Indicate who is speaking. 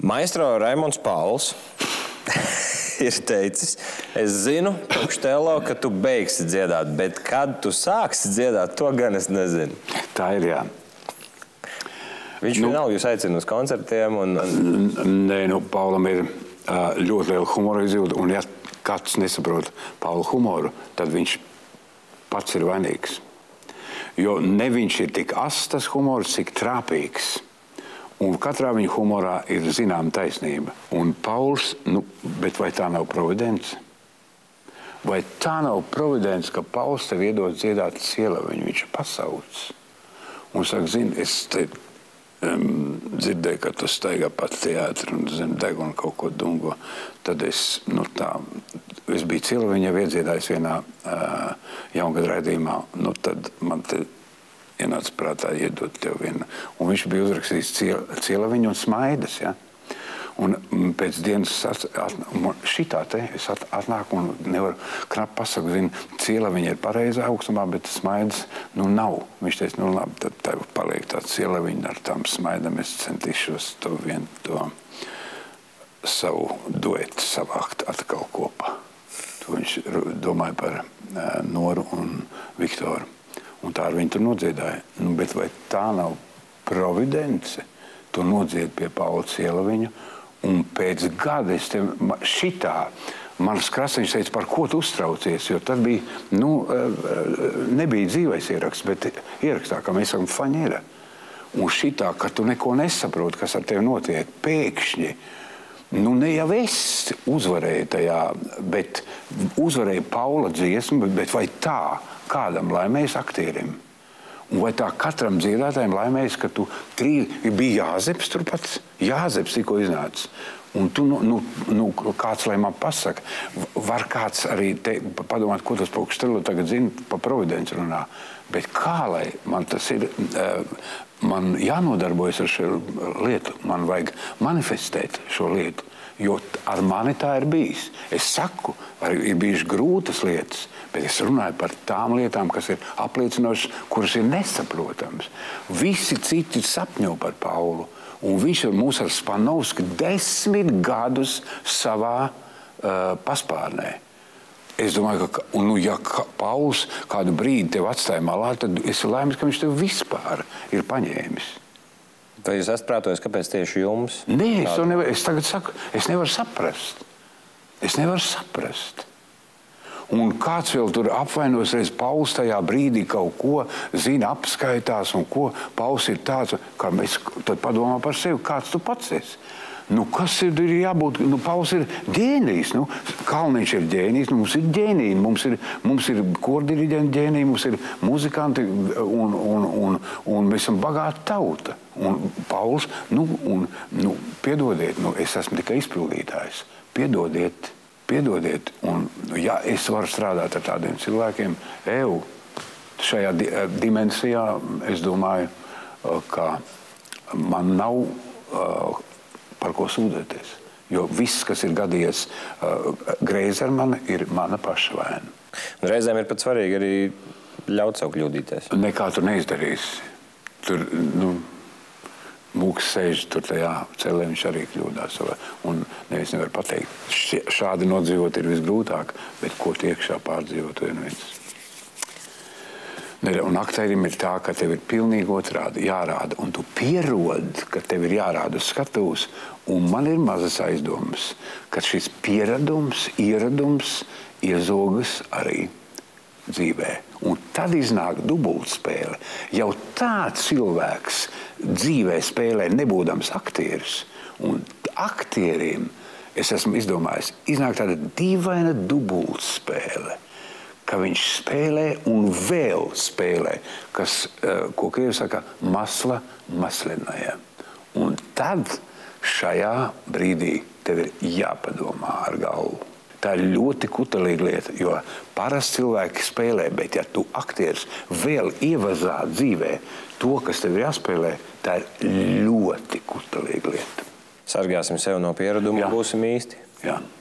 Speaker 1: Maestro Raimonds Pauls ir teicis, es zinu, Pukštelo, ka tu beigsi dziedāt, bet kad tu sāksi dziedāt, to gan es nezinu.
Speaker 2: Tā ir, jā.
Speaker 1: Viņš vienalga jūs aicina uz koncertiem un...
Speaker 2: Nē, Paulam ir ļoti liela humora izjūta, un ja kāds nesaprot Paula humoru, tad viņš pats ir vainīgs. Jo ne viņš ir tik asts tas humors, cik trāpīgs. Un katrā viņa humorā ir zināma taisnība. Un Pauls, bet vai tā nav providence? Vai tā nav providence, ka Pauls tev iedod dziedāt Cielaviņu, viņš ir pasaucis? Un saka, zini, es te dzirdēju, ka tu staigā pat teātri un zem degunu kaut ko dungo. Tad es biju Cielaviņu jau iedziedājis vienā jaungada raidījumā. Tad man te ienāca prātā iedot tev vienu. Un viņš bija uzrakstījis Cielaviņu un Smaidas, ja? Un pēc dienas šitā te es atnāku un nevaru knapi pasaku, zinu, Cielaviņa ir pareizā augstumā, bet Smaidas, nav. Viņš teica, labi, tad tev paliek tāds Cielaviņa ar tām Smaidam, es centīšos to savu duetu savākt atkal kopā. To viņš domāja par Noru un Viktoru. Un tā ar viņu tur nodziedāja. Bet vai tā nav providence? To nodzied pie Paula Cielaviņa. Un pēc gada šitā manas krasiņš teica, par ko tu uztraucies? Jo tad bija, nebija dzīvais ieraksts, bet ierakstā, kā mēs sakam, faņera. Un šitā, ka tu neko nesaproti, kas ar tevi notiek, pēkšņi, ne jau es uzvarēju tajā, bet uzvarēju Paula dziesmu, bet vai tā kādam laimējas aktierim? Un vai tā katram dziedātājiem laimējas, ka tu bija Jāzeps turpat? Jāzeps tikko iznācis. Un tu, kāds, lai man pasaka, var kāds arī padomāt, ko tas Pukštelo tagad zina, pa providenci runā. Bet kā lai man tas ir, man jānodarbojas ar šo lietu, man vajag manifestēt šo lietu. Jo ar mani tā ir bijis. Es saku, ir bijušas grūtas lietas, bet es runāju par tām lietām, kas ir apliecinošas, kuras ir nesaprotams. Visi citi sapņo par Paulu, un viņš ir mūs ar Spanovski 10 gadus savā paspārnē. Es domāju, ka, ja Pauls kādu brīdi tev atstāja malā, tad es ir laimīgs, ka viņš tev vispār ir paņēmis.
Speaker 1: Vai jūs esat prātojis, kāpēc tieši jums?
Speaker 2: Nē, es tagad saku, es nevaru saprast. Es nevaru saprast. Un kāds vēl tur apvainos reiz Pauls tajā brīdī kaut ko zina, apskaitās, un ko Pauls ir tāds, kā mēs tad padomā par sevi, kāds tu pats esi. Kas ir jābūt? Pauls ir ģēnijs. Kalniņš ir ģēnijs, mums ir ģēniji, mums ir kordiriģenti ģēniji, mums ir muzikanti, un mēs esam bagāta tauta. Un Pauls, piedodiet, es esmu tikai izpildītājs. Piedodiet. Un, ja es varu strādāt ar tādiem cilvēkiem, šajā dimensijā, es domāju, ka man nav par ko sūdzēties. Jo viss, kas ir gadījies greizi ar mani, ir mana paša vaina.
Speaker 1: Un reizēm ir pat svarīgi arī ļaut sev kļūdīties.
Speaker 2: Nekā tu neizdarīsi. Tur, Mūks sēž tur tajā celē, viņš arī kļūdās. Un nevis nevar pateikt, šādi nodzīvot ir visgrūtāk, bet ko tiekšā pārdzīvot viens. Un aktierim ir tā, ka tev ir pilnīgi otrādi jārāda, un tu pierod, ka tev ir jārāda uz skatuves, un man ir mazas aizdomas, ka šis ieradums iezogas arī dzīvē. Un tad iznāk dubultspēle. Jau tā cilvēks dzīvē spēlē nebūdams aktieris, un aktieriem, es esmu izdomājis, iznāk tāda dīvaina dubultspēle, ka viņš spēlē un vēl spēlē, kas, ko krievi saka, masla maslenajā. Un tad šajā brīdī tev ir jāpadomā ar galvu. Tā ir ļoti kutelīga lieta, jo parasti cilvēki spēlē, bet ja tu aktieris vēl ievazā dzīvē to, kas tev ir jāspēlē, tā ir ļoti kutelīga lieta.
Speaker 1: Sargāsim sev no piereduma, būsim īsti.
Speaker 2: Jā.